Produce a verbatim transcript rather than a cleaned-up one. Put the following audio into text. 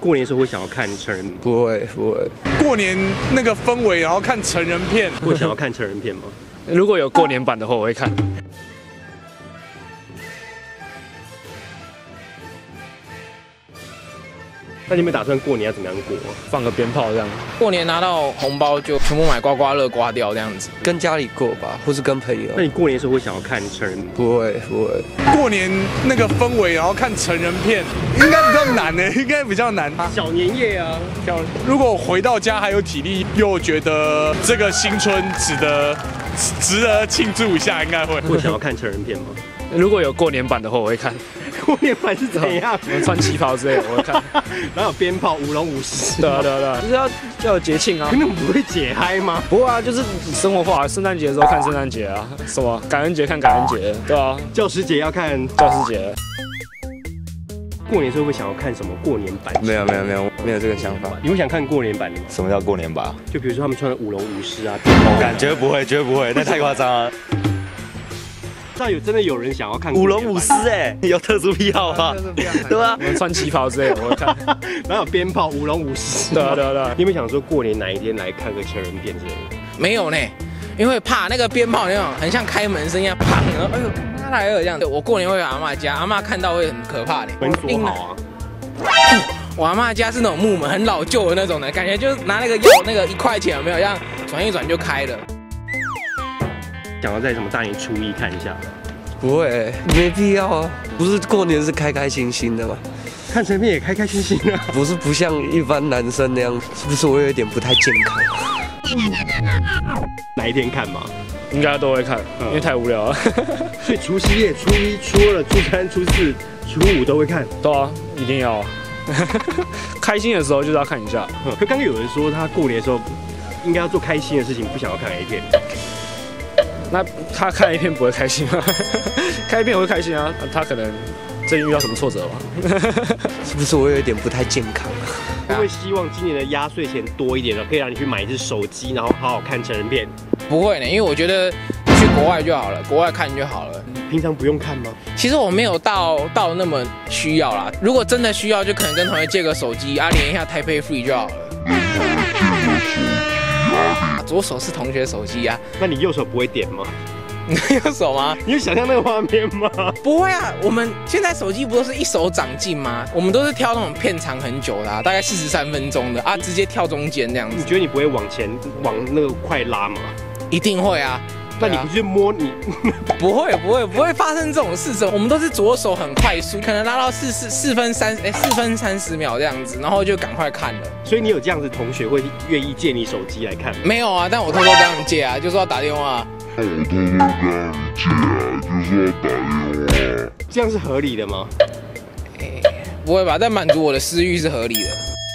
过年的时候会想要看成人？ 不会不会。 过年那个氛围，然后看成人片， 会想要看成人片吗？ 如果有过年版的话，我会看。 那你们打算过年要怎么样过？ 放个鞭炮这样。 过年拿到红包就全部买刮刮乐刮掉这样子。 跟家里过吧，或是跟朋友。 那你过年的时候会想要看成人？ 不会不会。 过年那个氛围，然后看成人片，应该比较难呢，应该比较难。 小年夜啊， 小如果回到家还有体力，又觉得这个新春值得值得庆祝一下，应该会。 会想要看成人片吗？ 如果有过年版的话，我会看。 过年版是怎样？ 穿旗袍之类的，我会看。 然后有鞭炮，舞龙舞狮。 对啊对啊对啊，就是要要有节庆啊。 可能不会解嗨吗？ 不会啊，就是生活化。圣诞节的时候看圣诞节啊，什么感恩节看感恩节，对啊。 教师节要看教师节。 过年的时候会想要看什么过年版？ 没有没有没有没有这个想法。 你会想看过年版的吗？ 什么叫过年版？ 就比如说他们穿的舞龙舞狮啊， 感觉不会，绝对不会，那太夸张了。 那有真的有人想要看舞龙舞狮哎，有特殊癖好吗？对吧？ 我们穿旗袍之类的，我会看。 然后有鞭炮、舞龙舞狮。 对啊对啊对啊。 你有没有想说过年哪一天来看个成人片之类的？ 没有呢，因为怕那个鞭炮那种很像开门声一样，砰！然后哎呦，他来了这样。我过年会去阿嬷家，阿嬷看到会很可怕的。 门锁好啊。 我阿嬷家是那种木门，很老旧的那种的，感觉就是拿那个药那个一块钱有没有，这样转一转就开了。 想要在什么大年初一看一下？ 不会，没必要啊！不是过年是开开心心的吗？ 看成片也开开心心啊！ 不是不像一般男生那样，是不是我有一点不太健康？ 哪一天看嘛？ 应该都会看，因为太无聊了。 所以除夕夜、初一、初二、初三、初四、初五都会看。 对啊，一定要啊！开心的时候就是要看一下。 可刚刚有人说他过年的时候应该要做开心的事情，不想要看 A 片。 那他看 A 片不会开心吗？看 A 片会开心啊，他可能最近遇到什么挫折吧？ 是不是我有一点不太健康？ 会不会希望今年的压岁钱多一点呢？可以让你去买一只手机，然后好好看成人片？ 不会呢，因为我觉得去国外就好了，国外看就好了。 平常不用看吗？ 其实我没有到到那么需要啦。如果真的需要，就可能跟同学借个手机啊，连一下台北 Free 就好了。 左手是同学手机啊， 那你右手不会点吗？ 右手吗？ 你有想象那个画面吗？ 不会啊，我们现在手机不都是一手掌进吗？我们都是挑那种片长很久的、啊，大概四十三分钟的啊，直接跳中间这样子。 你觉得你不会往前往那个快拉吗？ 一定会啊。 那你不去摸你？ 不会不会不会发生这种事情。我们都是左手很快速，可能拉到四四四分三哎四分三十秒这样子，然后就赶快看了。 所以你有这样子同学会愿意借你手机来看吗？ 没有啊，但我偷偷跟他们借啊，就说要打电话。 我偷偷跟他们借啊，就说要打电话。 这样是合理的吗？ 哎，不会吧？但满足我的私欲是合理的。